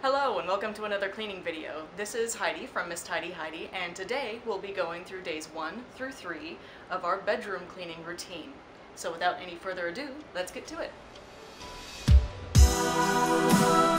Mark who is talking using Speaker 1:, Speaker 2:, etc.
Speaker 1: Hello and welcome to another cleaning video. This is Heidi from Miss Tidy Heidi, and today we'll be going through days 1 through 3 of our bedroom cleaning routine. So without any further ado, let's get to it.